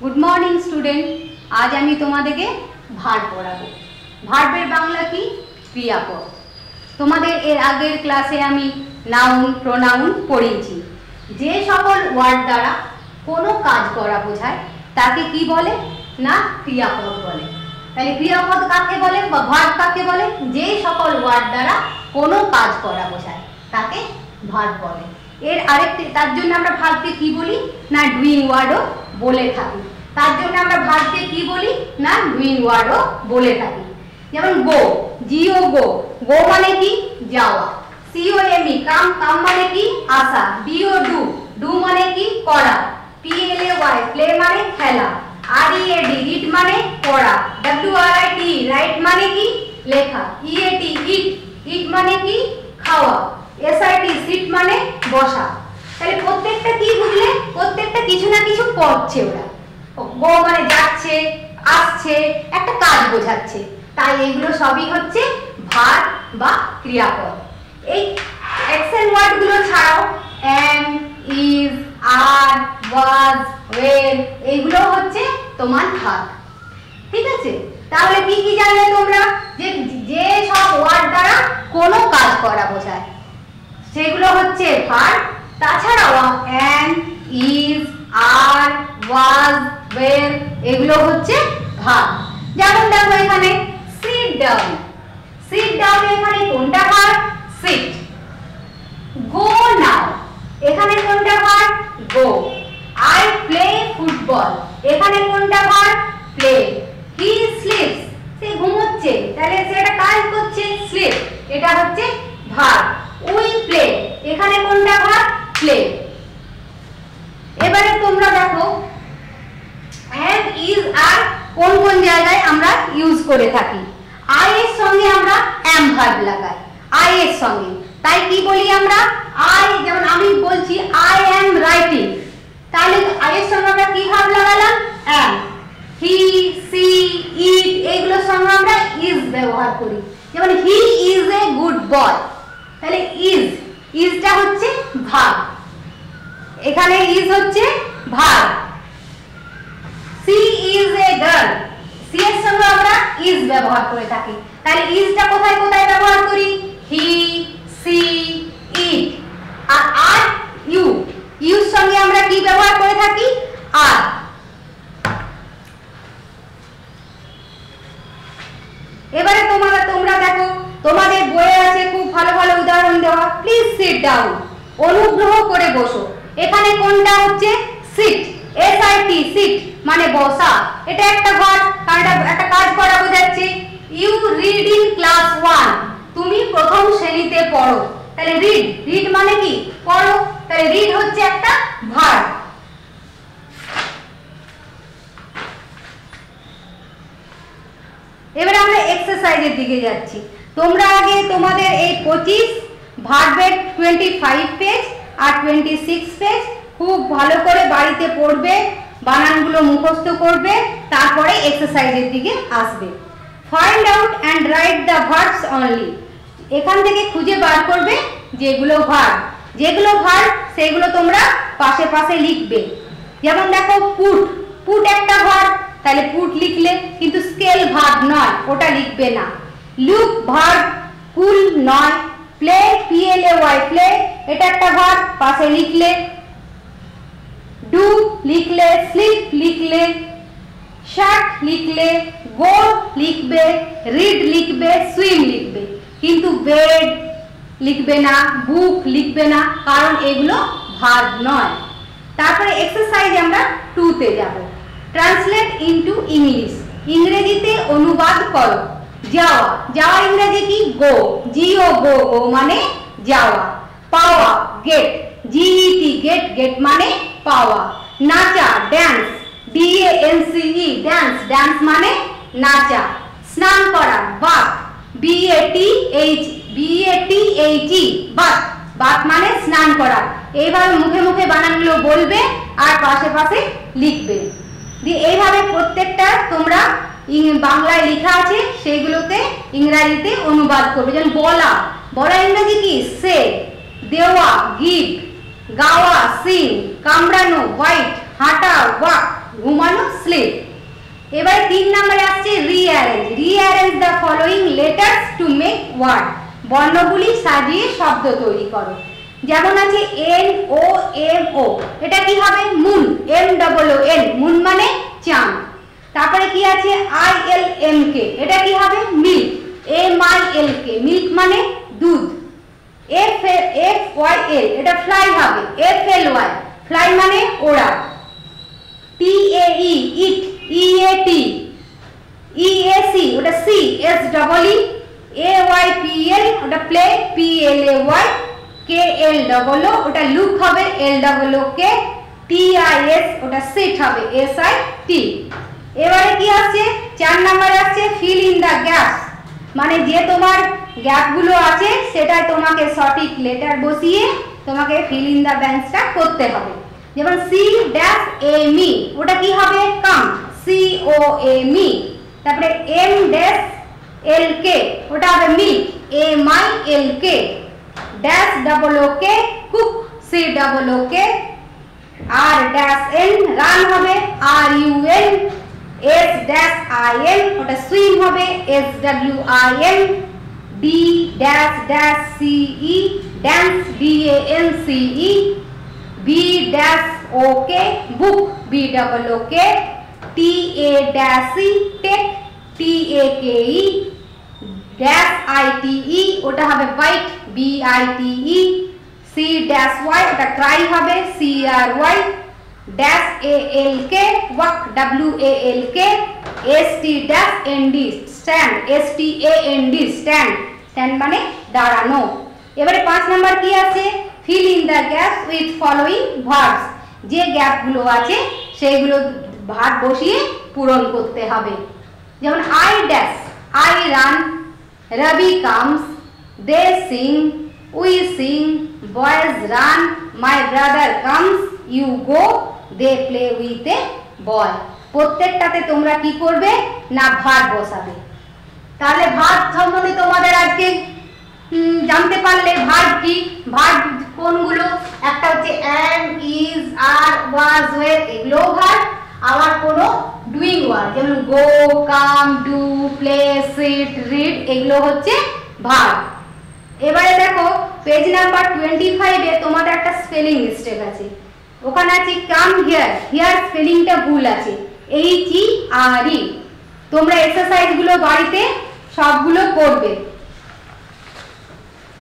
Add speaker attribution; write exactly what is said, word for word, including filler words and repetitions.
Speaker 1: Good morning student. आज आमी तोमादेरके verb पढ़ाबो। भार्बेर Bangla की क्रियापद। तोमादेर एर आगेर क्लासे आमी नाउन प्रोनाउन पढ़िয়েছি। जे सकल वार्ड द्वारा कोनो काज करा बोझाय ताके की बोले ना क्रियापद बोले। ताहले क्रियापद काके बोले बा भार्ब काके बोले? जे सकल वार्ड द्वारा कोनो काज करा बोझाय ताके भार्ब बोले। एर आरेकटी तार जन्य आमरा भार्बके की बोली ना डुइंग वार्डও बोले থাকি। তার জন্য আমরা ভার্বকে কি বলি না ডুইং ওয়ার্ডও বলে থাকি। যেমন গো, জিও গো, গো মানে কি যাওয়া। সিও এম ই কাম, কাম মানে কি আসা। ডিও ডু, ডু মানে কি করা। P L A Y play মানে খেলা। R E A D read মানে পড়া। W R I T write মানে কি লেখা। ই এ টি ইট, ইট মানে কি খাওয়া। এস আই টি সিট মানে বসা। তাহলে প্রত্যেকটা কি বুঝলে প্রত্যেকটা কিছু না কিছু করছে ওরা। গো মানে যাচ্ছে আসছে একটা কাজ বোঝাচ্ছে। তাই এগুলো সবই হচ্ছে ভার্ব বা ক্রিয়াপদ। এই অ্যাকশন ওয়ার্ড গুলো ছাড়াও এম, ইজ, আর, ওয়াজ, ওয়ের এগুলো হচ্ছে তোমার ভার্ব। ঠিক আছে? তাহলে কি কি জানলে তোমরা? যে যে সব ওয়ার্ড দ্বারা কোনো কাজ করা বোঝায় সেগুলো হচ্ছে ভার্ব। তাছাড়াও এম, ইজ, আর, ওয়াজ, ওয়ের এগুলো হচ্ছে ভার্ব। যেমন দেখো এখানে সিট ডাউন, সিট ডাউন এখানে কোনটা ভার্ব? সিট। গো নাও এখানে কোনটা verb? Go. I play football এখানে কোনটা ভার্ব? প্লে। হি স্লিপস সে ঘুমোচ্ছে তাহলে সে একটা কাজ করছে স্লিপ, এটা হচ্ছে ভার্ব। উই প্লে এখানে কোনটা ভার্ব? প্লে। এবারে তোমরা দেখো এম, ইজ, আর কোন কোন জায়গায় আমরা ইউজ করে থাকি। আই এর সঙ্গে আমরা এম ভার্ব লাগাই আই এর সঙ্গে। তাই কি বলি আমরা? আই যেমন আমি বলছি আই এম রাইটিং, তাহলে আই এর সঙ্গে আমরা কি ভার্ব লাগালাম? এম। হি, সি, ইট এগুলোর সঙ্গে আমরা ইজ ব্যবহার করি। যেমন he is a good boy, তাহলে ইজ ইজটা হচ্ছে ভার্ব। এখানে ইজ হচ্ছে verb. She is a girl, she এর সঙ্গে আমরা ইজ ব্যবহার করে থাকি। তাহলে ইজটা কোথায় কোথায় ব্যবহার করি? He, she, it. আর আর ইউ, ইউর সঙ্গে আমরা কি ব্যবহার করে থাকি? আর। এবারে তোমরা তোমরা দেখো তোমাদের বইয়ে আছে খুব ভালো ভালো উদাহরণ দেওয়া। প্লিজ সিট ডাউন, অনুগ্রহ করে বসো। এখানে কোনটা হচ্ছে? Sit. S I T sit মানে বসা, এটা একটা ভার্ব কারণ একটা কাজ করা বোঝাচ্ছে। You read in class one তুমি প্রথম শ্রেণীতে পড়ো, তাহলে রিড, রিড মানে কি পড়ো, তাহলে রিড হচ্ছে একটা ভার্ব। এবারে আমরা এক্সারসাইজের দিকে যাচ্ছি। তোমরা আগে তোমাদের এই পঁচিশ ভার্বের টোয়েন্টি ফাইভ পেজ আর টোয়েন্টি সিক্স পেজ খুব ভালো করে বাড়িতে পড়বে, বানানগুলো মুখস্থ করবে, তারপরে এক্সারসাইজের দিকে আসবে। Find out and write the verbs only, এখান থেকে খুঁজে বার করবে যেগুলো ভার্ব। যেগুলো ভার্ব সেগুলো তোমরা পাশে পাশে লিখবে। যেমন দেখো পুট, পুট একটা ভার্ব, তাহলে পুট লিখলে, কিন্তু স্কেল ভার্ব নয়, ওটা লিখবে না। লুক ভার্ব, কুল নয়। Play, P L A Y play এটা একটা ভার্ব, পাশে লিখলে। ডু লিখলে, স্লিপ লিখলে, শার্ট লিখলে, গো লিখবে, রিড লিখবে, সুইম লিখবে, কিন্তু বেড লিখবে না, বুক লিখবে না, কারণ এগুলো ভার্ব নয়। তারপরে এক্সারসাইজ আমরা টু তে যাব। ট্রান্সলেট ইনটু ইংলিশ, ইংরেজিতে অনুবাদ করো। যাওয়া, যাওয়া ইংরেজি কি? গো। জিও গো, গো মানে যাওয়া। পাওয়া, গেট, জিইটি গেট, গেট মানে পাওয়া। নাচা, dance, D A N C E dance, dance মানে নাচা। স্নান করা, bath, B A T H B A T H E bath, bath মানে স্নান করা। এইভাবে মুখে মুখে বানানগুলো বলবে আর পাশে পাশে লিখবে। দিয়ে এইভাবে প্রত্যেকটা তোমরা বাংলায় লেখা আছে সেইগুলোতে ইংরেজিতে অনুবাদ করবে। যেমন বলা, বলা ইংরেজি কি? সে। দেওয়া, গিভ। গাওয়া, সিং। কামড়ানো, হোয়াইট। হাঁটা, ওয়াক। ঘুমানো স্লিপ। এবারে তিন নম্বরে আসছে rearrange. Rearrange the following letters to make word. বর্ণগুলি সাজিয়ে শব্দ তৈরি করো। যেমন আছে এন ও এম ও, এটা কি হবে moon, M double O N, moon মানে চাঁদ। তারপরে কি আছে আই এল এম কে, এটা কি হবে milk, M I L K, milk মানে দুধ। এফ এফ ওয়াই এল, এটা ফ্লাই হবে, এফ এল ওয়াই, ফ্লাই মানে ওড়া। T A E, eat, E A T, E A C, ওটা see, S double E, A Y P L, ওটা play, P L A Y, K L double O, ওটা look হবে, L double O K, T I S, ওটা sit হবে, S I T. এবারে কি আসছে চার নম্বরে আসছে ফিল ইন দা গ্যাপস, মানে যে তোমার গ্যাপগুলো আছে সেটাই তোমাকে সঠিক লেটার বসিয়ে তোমাকে ফিল ইন দা ব্ল্যাঙ্কসটা করতে হবে। যেমন সি ড্যাশ এ মি, ওটা কি হবে come, C O A M. তারপরে এম ড্যাশ এল কে, ওটা হবে milk, M I L K. Dash double O K cook, C double O K. R dash N run হবে, R U N. S dash I N, ওটা swim হবে, S W I N. D dash dash C E, dance, D A N C E. B dash O K book, B double O K. T A dash E take, T A K E. Dash I T E, ওটা হবে bite, B I T E. C dash Y, ওটা cry হবে, C R Y. Dash A L K walk, W A L K. S T dash N D stand, S T A N D stand, stand মানে দাঁড়ানো। এবারে পাঁচ নাম্বার কি আছে fill in the gaps with following verbs, যে গ্যাপগুলো আছে সেইগুলো ভার্ব বসিয়ে পূরণ করতে হবে। যেমন I dash, I run, Rabi comes, they sing, we sing, boys run, my brother comes, you go, they play with a boy. প্রত্যেকটাতে তোমরা কি করবে না ভার্ব বসাবে। তাহলে ভার্ব সম্বন্ধে তোমাদের আজকে জানতে পারলে ভার্ব কি, ভার্ব কোনগুলো, একটা হচ্ছে am, is, are, was, were, এগুলো ভার্ব। আবার কোনো ডুইং ওয়ার্ড যেমন go, come, do, play, sit, read, এগুলো হচ্ছে ভার্ব। এবারে দেখো পেজ নাম্বার টোয়েন্টি ফাইভে তোমাদের একটা স্পেলিং মিস্টেক আছে। ওখানে আছে কাম হিয়ার, হিয়ার স্পেলিংটা ভুল আছে, এইচ ই আর ই। তোমরা এক্সারসাইজগুলো বাড়িতে সবগুলো করবে।